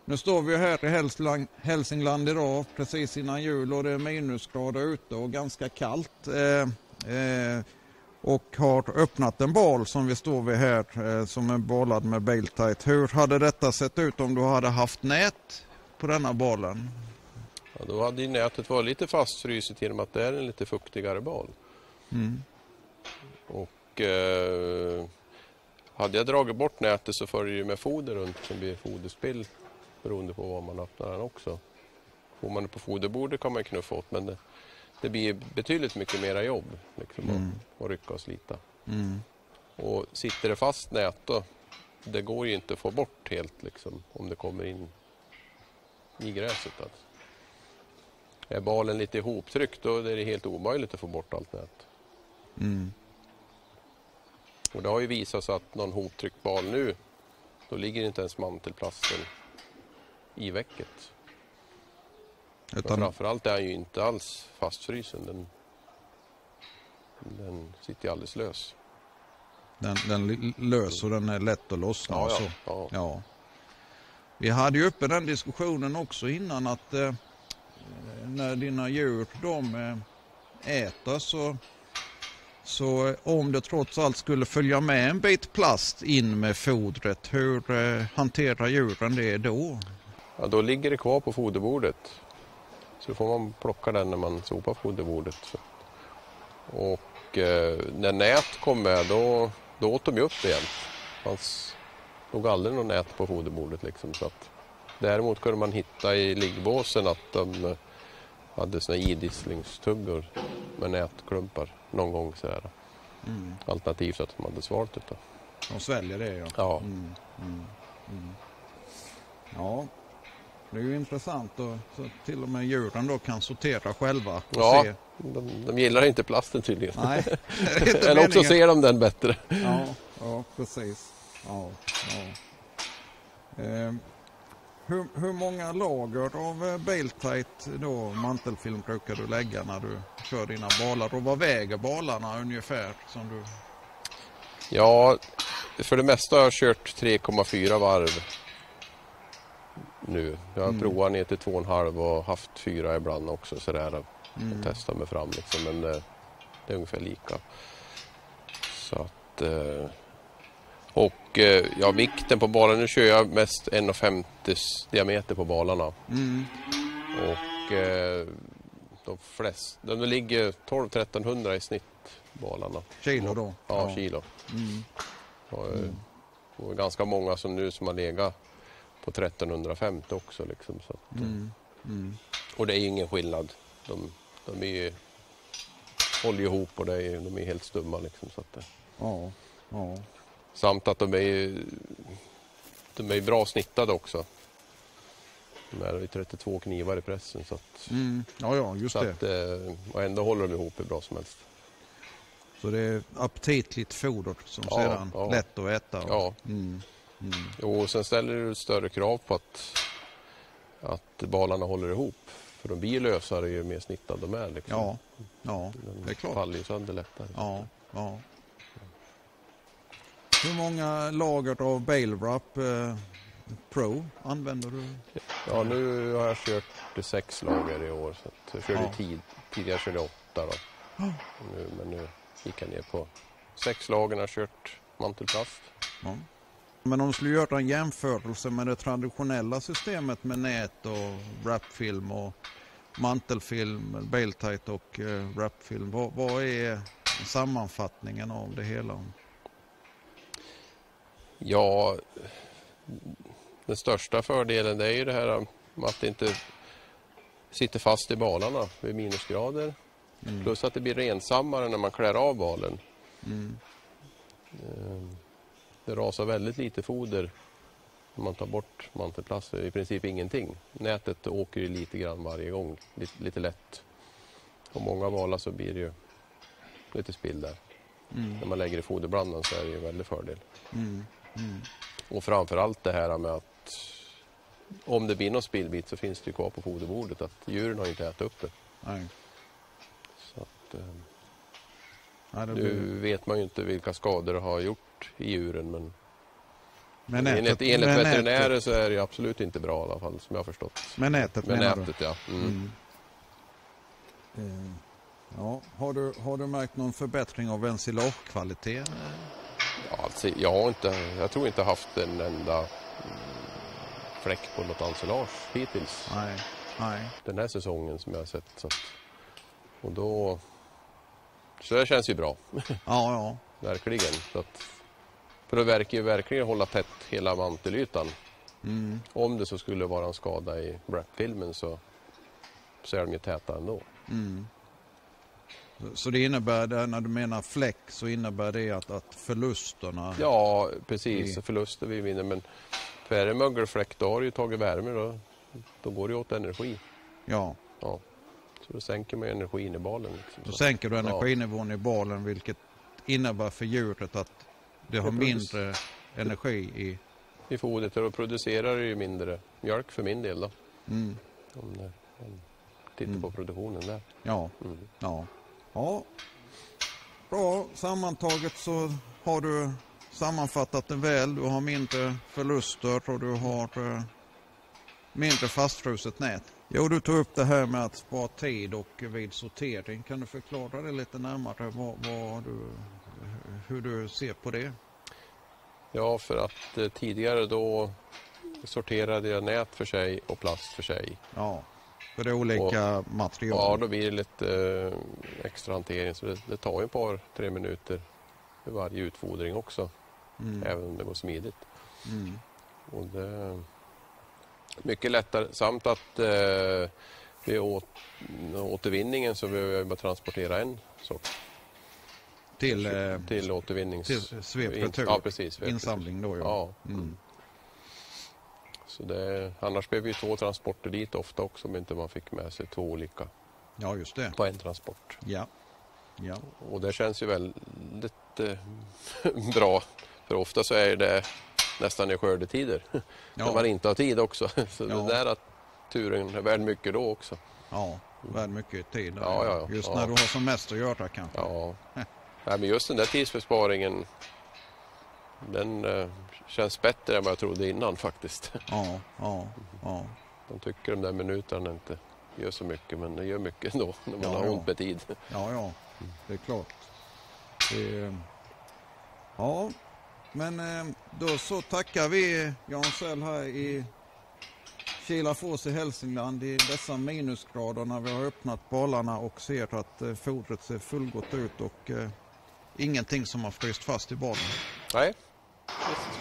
Nu står vi här i Hälsingland idag precis innan jul och det är minusgrader ute och ganska kallt. Och har öppnat en bal som vi står vid här som är balad med Bailtight. Hur hade detta sett ut om du hade haft nät på denna balen? Ja, då hade ju nätet varit lite fastfryset genom att det är en lite fuktigare bal. Mm. Och hade jag dragit bort nätet så följer det med foder runt som blir foderspill beroende på vad man öppnar den också. Får man det på foderbordet kan man knuffa åt, men det blir betydligt mycket mera jobb liksom, att rycka och slita. Mm. Och sitter det fast nät då, det går ju inte att få bort helt liksom, om det kommer in i gräset. Alltså. Är balen lite ihoptryckt då är det helt omöjligt att få bort allt nät. Mm. Och det har ju visat sig att någon hoptryckt bal nu, då ligger inte ens mantelplasten i väcket. Utan... Framförallt är han ju inte alls fastfrysen. Den sitter ju alldeles lös. Den lös och den är lätt att lossna. Ja, så. ja. Ja. Vi hade ju uppe den diskussionen också innan att när dina djur de äter så om det trots allt skulle följa med en bit plast in med fodret, hur hanterar djuren det då? Ja, då ligger det kvar på foderbordet. Så får man plocka den när man sopar foderbordet. Och när nät kom med då åt de ju upp det igen. Det fanns nog aldrig någon nät på foderbordet liksom, så att däremot kunde man hitta i liggbåsen att de hade såna idisslingstuggor med nätklumpar någon gång sådär. Mm. Alternativt att de hade svalt det då. De sväljer det, ja. Ja. Ja, det är ju intressant då, så till och med djuren då kan sortera själva och Ja, se. de gillar inte plasten tydligen. Nej, eller också ser de den bättre. Ja, precis. Ja. Hur många lager av Bailtight då mantelfilm brukar du lägga när du kör dina balar? Och vad väger balarna ungefär som du... Ja, för det mesta har jag kört 3,4 varv nu. Jag har provat ner till 2,5 och haft 4 ibland också sådär. Jag testar mig fram liksom, men det är ungefär lika. Så att... Och ja, vikten på balarna, nu kör jag mest 1,50 diameter på balarna. Och de ligger 12-1300 i snitt, balarna. Kilo då? Ja, kilo. Och ganska många som nu som har legat på 1350 också. Liksom, så att, och det är ju ingen skillnad. De är ju, håller ihop och de är helt stumma. Liksom, så att, Ja. Samt att de är bra snittade också. De är 32 knivar i pressen. Så att, Ja, just så det. Att, och ändå håller de ihop hur bra som helst. Så det är aptitligt foder som sedan lätt att äta. Ja. Och sen ställer det större krav på att balarna håller ihop. För de blir lösare ju mer snittade de är. Liksom. Ja, det är klart. De faller ju sönder lättare. Ja. Hur många lager av Bailwrap Pro använder du? Ja, nu har jag kört 6 lager i år. Så jag körde tidigare körde 8 då. Men nu gick jag ner på 6 lager när jag kört mantelplast. Ja. Men om du skulle göra en jämförelse med det traditionella systemet med nät och wrapfilm och mantelfilm, Bailtight och wrapfilm. Vad är sammanfattningen av det hela? Ja, den största fördelen det är ju det här att det inte sitter fast i balarna vid minusgrader. Plus att det blir rensammare när man klär av balen. Det rasar väldigt lite foder när man tar bort mantelplast. I princip ingenting. Nätet åker ju lite grann varje gång, lite lätt. Och många balar så blir det ju lite spill där. När man lägger i foderblandan så är det ju en väldig fördel. Och framförallt det här med att om det blir någon spillbit så finns det ju kvar på foderbordet att djuren har inte ätit upp det. Nej. Så att, nu vet man ju inte vilka skador det har gjort i djuren, men Med enligt veterinärer så är det absolut inte bra i alla fall, som jag har förstått. Med nätet med menar nätet, du? Ja. Ja. Har du märkt någon förbättring av ensilagekvaliteten? Ja, alltså, jag tror inte haft en enda fläck på något ensilage hittills. Nej. Den här säsongen som jag har sett. Så det känns ju bra. Ja. Verkligen. För det verkar ju verkligen hålla tätt hela mantelytan. Om det så skulle vara en skada i wrap-filmen så är de ju täta ändå. Så det innebär, det, när du menar fläck, så innebär det att förlusterna... Ja, precis. Förluster vi vinner. Men för är det mögelfläck, då har det ju tagit värme. Då går det åt energi. Ja. Så då sänker man energin i balen. Liksom. Då sänker du energinivån i balen, vilket innebär för djuret att det har mindre energi i fodret. Och producerar ju mindre mjölk för min del då. Om tittar på produktionen där. Ja. Bra, sammantaget så har du sammanfattat det väl. Du har mindre förluster och du har mindre fastfruset nät. Jo, du tog upp det här med att spara tid och vid sortering. Kan du förklara det lite närmare hur du ser på det? Ja, för att tidigare då sorterade jag nät för sig och plast för sig. Ja, för det är olika material. Ja, då blir det lite extra hantering, så det tar ju ett par 3 minuter för varje utfodring också. Även om det går smidigt. Och det är mycket lättare, samt att vid återvinningen så behöver jag bara transportera en sort. Till återvinnings... Till svepretur. Ja, precis. Insamling då, ja. Så annars behöver vi 2 transporter dit ofta också, om inte man fick med sig 2 olika. Ja, just det. På en transport. Ja. Och det känns ju väldigt bra. För ofta så är det nästan i skördetider. När man inte har tid också. Så det där att turen är värd mycket då också. Ja, värd mycket tid. Ja. Just när du har som mest att göra kanske. Ja. Men just den där tidsbesparingen, den känns bättre än vad jag trodde innan faktiskt. Ja. De tycker de där minuterna inte gör så mycket, men det gör mycket ändå när man har ont med tid. Ja, det är klart. Ja, men då så tackar vi Jan Säll här i Kilafors i Hälsingland i dessa minusgrader när vi har öppnat balarna och ser att fodret ser fullgott ut och ingenting som har fryst fast i balen. Nej,